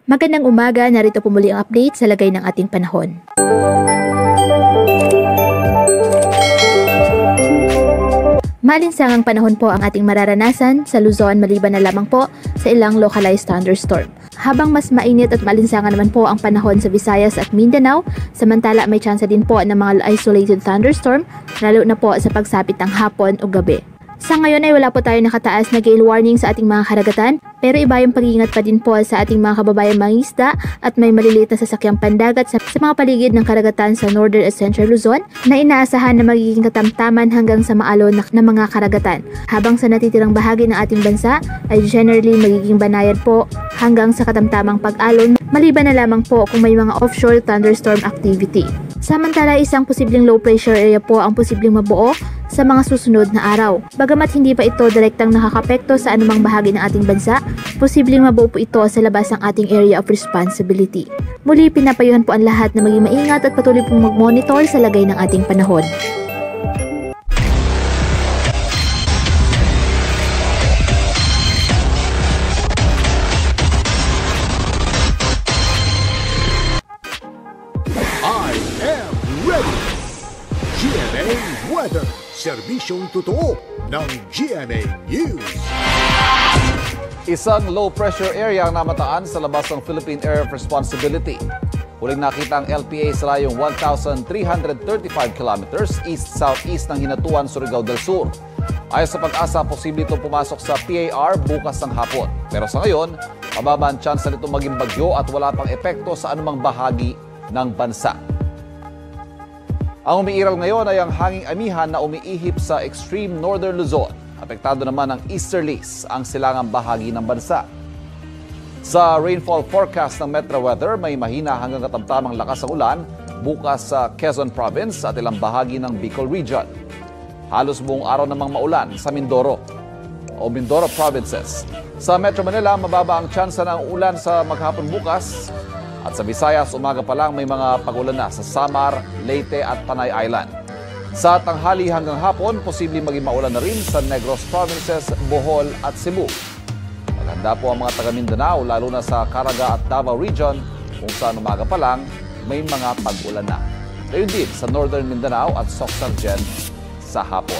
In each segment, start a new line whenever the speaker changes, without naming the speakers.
Magandang umaga, narito po muli ang update sa lagay ng ating panahon. Malinsangang panahon po ang ating mararanasan sa Luzon maliban na lamang po sa ilang localized thunderstorm. Habang mas mainit at malinsangan naman po ang panahon sa Visayas at Mindanao, samantala may tsansa din po ng mga isolated thunderstorm lalo na po sa pagsapit ng hapon o gabi. Sa ngayon ay wala po tayo nakataas na gale warning sa ating mga karagatan, pero iba yung pag-iingat pa din po sa ating mga kababayang mangingisda at may maliliit na sasakyang pandagat sa mga paligid ng karagatan sa Northern at Central Luzon na inaasahan na magiging katamtaman hanggang sa maalon na mga karagatan. Habang sa natitirang bahagi ng ating bansa ay generally magiging banayad po hanggang sa katamtamang pag-alon maliban na lamang po kung may mga offshore thunderstorm activity. Samantala, isang posibleng low pressure area po ang posibleng mabuo sa mga susunod na araw. Bagamat hindi pa ito direktang nakakapekto sa anumang bahagi ng ating bansa, posibleng mabuo po ito sa labas ng ating area of responsibility. Muli, pinapayuhan po ang lahat na maging maingat at patuloy pong mag-monitor sa lagay ng ating panahon.
I am ready! GMA Weather, serbisyong totoo ng GMA News.
Isang low pressure area ang namataan sa labas ng Philippine Area of Responsibility. Huling nakita ang LPA sa layong 1,335 kilometers east-southeast ng Hinatuan, Surigao del Sur. Ayon sa pag-asa, posible itong pumasok sa PAR bukas ng hapon. Pero sa ngayon, mababa ang tsansa nito maging bagyo at wala pang epekto sa anumang bahagi ng bansa. Ang umiiral ngayon ay ang hanging amihan na umiihip sa extreme northern Luzon. Apektado naman ng easterlies ang silangang bahagi ng bansa. Sa rainfall forecast ng Metro Weather, may mahina hanggang katamtamang lakas ang ulan bukas sa Quezon Province at ilang bahagi ng Bicol Region. Halos buong araw namang maulan sa Mindoro Provinces. Sa Metro Manila, mababa ang tsansa ng ulan sa maghapon bukas. At sa Visayas, umaga pa lang may mga pag-ulan na sa Samar, Leyte at Panay Island. Sa tanghali hanggang hapon, posibleng maging maulan na rin sa Negros Provinces, Bohol at Cebu. Maghanda po ang mga taga Mindanao, lalo na sa Caraga at Davao Region, kung saan umaga pa lang may mga pag-ulan na. Gayon din sa Northern Mindanao at Socsalgen sa hapon.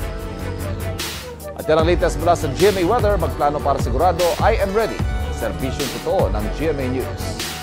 At yan ang latest mula sa GMA Weather. Magplano para sigurado, I am ready. Serbisyong totoo ng GMA News.